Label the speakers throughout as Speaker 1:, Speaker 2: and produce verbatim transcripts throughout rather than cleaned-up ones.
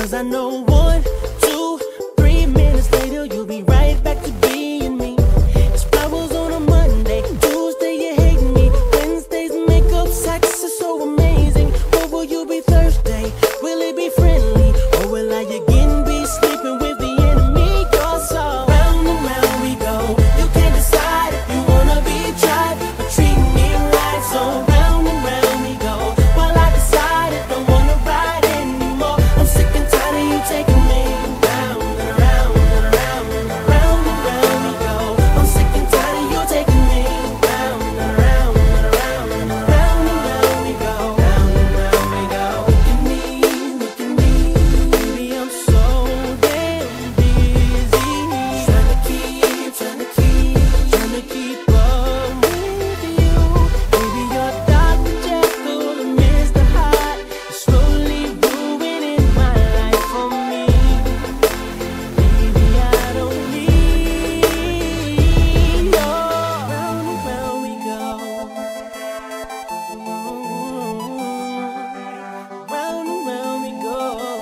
Speaker 1: Cause I know one, two, three minutes later you'll be right back to being me. It's flowers on a Monday, Tuesday you hate me, Wednesday's makeup sex is so amazing. Or will you be Thursday? Will it be friendly? Or will I again be sleeping with the enemy? Cause so round and round we go. You can't decide if you wanna be tried, but treat me right. So round and round we go. Well, I decided don't wanna ride anymore. I'm sick and tired of you taking me round and around and around and around and round we go. I'm sick and tired of you taking me round and around and around and around and round we go. Round and round we go. Look at me, look at me, baby, I'm so damn busy. Trying to keep, trying to keep, trying to keep up with you. Baby, you're Doctor Jekyll and Mister Hyde. You're slowly ruining my life for me. Baby, I don't need your round and round we go. Round and round we go.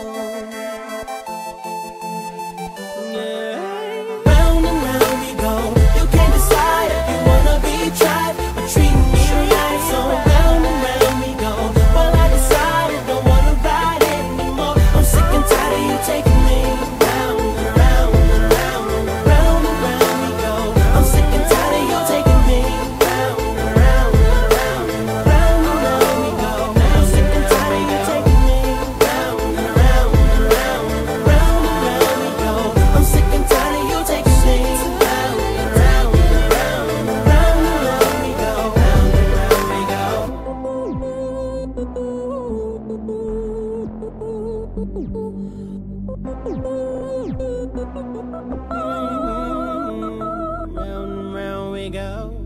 Speaker 1: Yeah. Round and round we go. You can't decide if you wanna be tried, but treat me right. So round and round we go. Well, I decided don't wanna ride anymore. I'm sick and tired of you taking me round and around and around and around and round we go. I'm sick and tired of you taking me round and around and around and around and round we go. I'm sick and tired of you taking me round and around and around and around and round we go. I'm sick and tired of you taking me round and around and around and around and round we go. Round and round we go. Round and round we go.